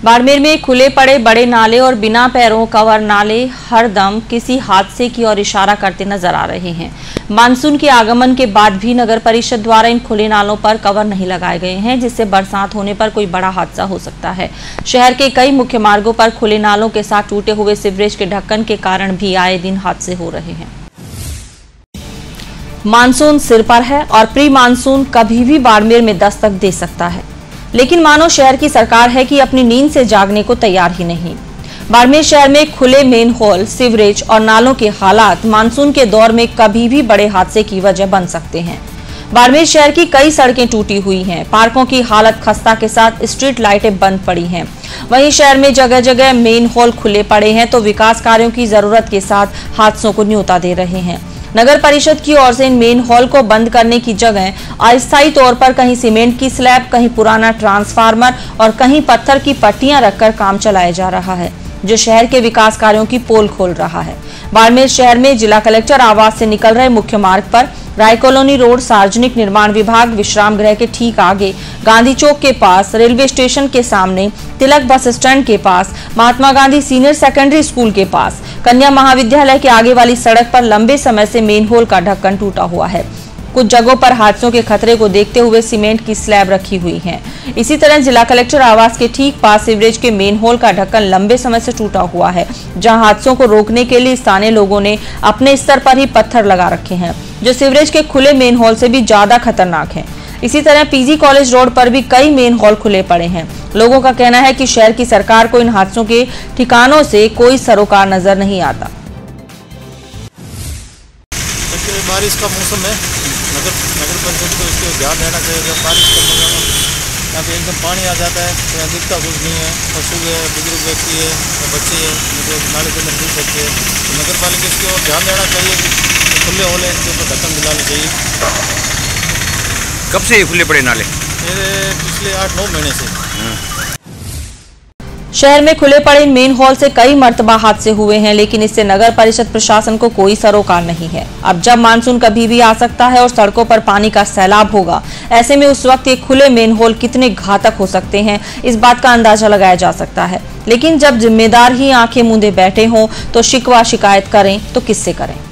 बाड़मेर में खुले पड़े बड़े नाले और बिना पैरों कवर नाले हरदम किसी हादसे की ओर इशारा करते नजर आ रहे हैं। मानसून के आगमन के बाद भी नगर परिषद द्वारा इन खुले नालों पर कवर नहीं लगाए गए हैं, जिससे बरसात होने पर कोई बड़ा हादसा हो सकता है। शहर के कई मुख्य मार्गों पर खुले नालों के साथ टूटे हुए सीवरेज के ढक्कन के कारण भी आए दिन हादसे हो रहे हैं। मानसून सिर पर है और प्री मानसून कभी भी बाड़मेर में दस्तक दे सकता है, लेकिन मानो शहर की सरकार है कि अपनी नींद से जागने को तैयार ही नहीं। बाड़मेर शहर में खुले मेन होल, सीवरेज और नालों के हालात मानसून के दौर में कभी भी बड़े हादसे की वजह बन सकते हैं। बाड़मेर शहर की कई सड़कें टूटी हुई हैं, पार्कों की हालत खस्ता के साथ स्ट्रीट लाइटें बंद पड़ी हैं। वहीं शहर में जगह जगह मेन होल खुले पड़े हैं तो विकास कार्यों की जरूरत के साथ हादसों को न्योता दे रहे हैं। नगर परिषद की ओर से इन मेन हॉल को बंद करने की जगह अस्थायी तौर पर कहीं सीमेंट की स्लैब, कहीं पुराना ट्रांसफार्मर और कहीं पत्थर की पट्टियां रखकर काम चलाया जा रहा है, जो शहर के विकास कार्यों की पोल खोल रहा है। बाड़मेर शहर में जिला कलेक्टर आवास से निकल रहे मुख्य मार्ग पर राय कॉलोनी रोड, सार्वजनिक निर्माण विभाग विश्राम गृह के ठीक आगे, गांधी चौक के पास, रेलवे स्टेशन के सामने, तिलक बस स्टैंड के पास, Mahatma Gandhi senior secondary school के पास, कन्या महाविद्यालय के आगे वाली सड़क पर लंबे समय से मेन होल का ढक्कन टूटा हुआ है। कुछ जगहों पर हादसों के खतरे को देखते हुए सीमेंट की स्लैब रखी हुई है। इसी तरह जिला कलेक्टर आवास के ठीक पास सीवरेज के मेन होल का ढक्कन लंबे समय से टूटा हुआ है, जहां हादसों को रोकने के लिए स्थानीय लोगों ने अपने स्तर पर ही पत्थर लगा रखे हैं, जो सीवरेज के खुले मेन होल से भी ज्यादा खतरनाक है। इसी तरह पीजी कॉलेज रोड पर भी कई मेन हॉल खुले पड़े हैं। लोगों का कहना है कि शहर की सरकार को इन हादसों के ठिकानों से कोई सरोकार नजर नहीं आता। बारिश का मौसम है, नगर परिषद को इसके ध्यान देना चाहिए। जब बारिश का मौसम यहाँ पे एकदम पानी आ जाता है तो यहाँ दिखता कुछ नहीं है। पशु है, बुजुर्ग व्यक्ति है, बच्चे हैं, मतलब नाले के अंदर घुस सकते हैं। तो नगर पालिका इसकी ओर ध्यान देना चाहिए कि खुले होले इनके ऊपर ढक्कन दिलाने चाहिए। कब से ये खुले पड़े नाले? पिछले 8-9 महीने से। शहर में खुले पड़े मेन हॉल से कई मर्तबा हादसे हुए हैं, लेकिन इससे नगर परिषद प्रशासन को कोई सरोकार नहीं है। अब जब मानसून कभी भी आ सकता है और सड़कों पर पानी का सैलाब होगा, ऐसे में उस वक्त ये खुले मेन हॉल कितने घातक हो सकते हैं, इस बात का अंदाजा लगाया जा सकता है। लेकिन जब जिम्मेदार ही आंखें मूंदे बैठे हों तो शिकवा शिकायत करें तो किससे करें।